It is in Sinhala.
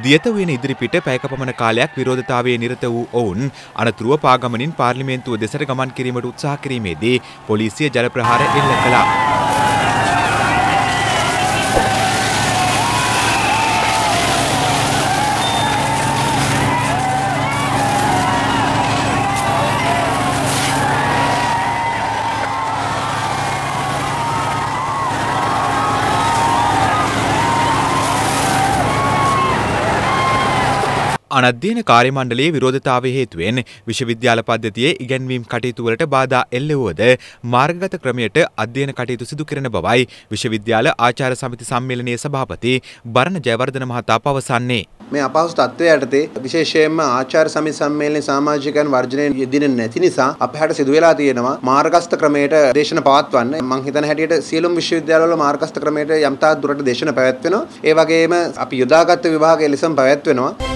දියත වේන ඉදිරිපිට පැයක පමණ කාලයක් විරෝධතාවයේ නිරත වූ ඔවුන් අනතුරුව පාගමනින් පාර්ලිමේන්තුව දෙසට ගමන් කිරීමට උත්සාහ කිරීමේදී පොලිසිය ජල ප්‍රහාර එල්ල කළා. අනධ්‍යයන කාර්ය මණ්ඩලයේ විරෝධතාවය හේතුවෙන් විශ්වවිද්‍යාල පද්ධතියේ ඉගැන්වීම් කටයුතු වලට බාධා එල්ල වුවද මාර්ගගත ක්‍රමයට අධ්‍යයන කටයුතු සිදු කරන බවයි විශ්වවිද්‍යාල ආචාර්ය සමිති සම්මේලනයේ සභාපති බරණ ජයවර්ධන මහතා පවසන්නේ. මේ අපහසු තත්ත්වය යටතේ විශේෂයෙන්ම ආචාර්ය සමිති සම්මේලනයේ සමාජිකයන් වර්ජනයෙන් යෙදෙන්නේ නැති නිසා අපහැට සිදු වෙලා තියෙනවා මාර්ගස්ත ක්‍රමයට දේශන පවත්වන්න. මම හිතන හැටියට සියලුම විශ්වවිද්‍යාලවල මාර්ගස්ත ක්‍රමයට යම් තාක් දුරට දේශන පැවැත්වෙනවා. ඒ වගේම අපි යොදාගත් විභාගය ලෙසම පැවැත්වෙනවා.